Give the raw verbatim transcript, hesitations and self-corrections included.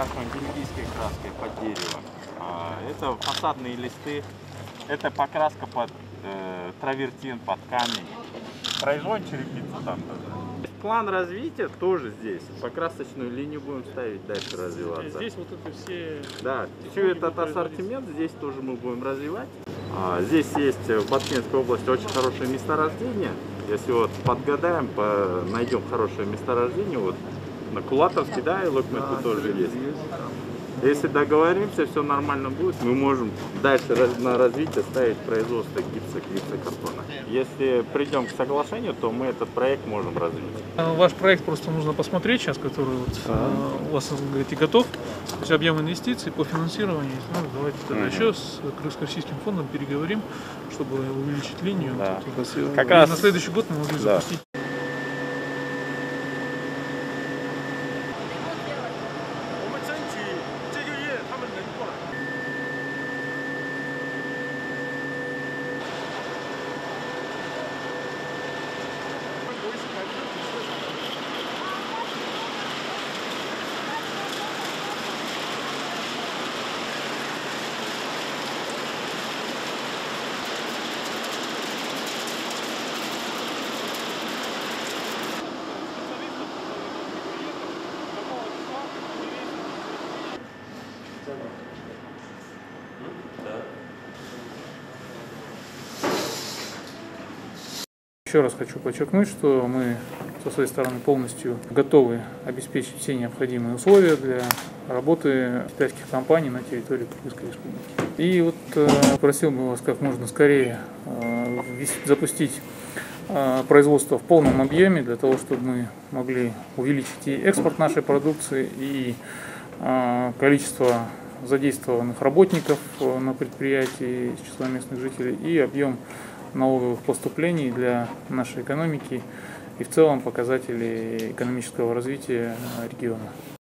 покрашиваем бельгийской краской под дерево. А, это фасадные листы. Это покраска под э, травертин, под камень. Производим черепицу там тоже. План развития тоже здесь. Покрасочную линию будем ставить, дальше развиваться. Здесь вот это все... Да, все этот ассортимент здесь тоже мы будем развивать. А, здесь есть в Баткенской области очень хорошее месторождение. Если вот подгадаем, по, найдем хорошее месторождение, вот на Кулатовске, да, и Локмету да, тоже есть. Если договоримся, все нормально будет, мы можем дальше на развитие ставить производство гипса, гипсокартона. Если придем к соглашению, то мы этот проект можем развить. Ваш проект просто нужно посмотреть сейчас, который вот, а. у вас, говорите, готов. То есть объем инвестиций по финансированию. Ну, давайте тогда mm-hmm. еще с Крымско-Российским фондом переговорим, чтобы увеличить линию. Да. Тут, как раз на следующий год мы могли да. запустить. Еще раз хочу подчеркнуть, что мы со своей стороны полностью готовы обеспечить все необходимые условия для работы китайских компаний на территории Кыргызской республики. И вот э, просил бы вас как можно скорее э, запустить э, производство в полном объеме, для того, чтобы мы могли увеличить и экспорт нашей продукции, и э, количество задействованных работников на предприятии из числа местных жителей, и объем налоговых поступлений для нашей экономики и в целом показателей экономического развития региона.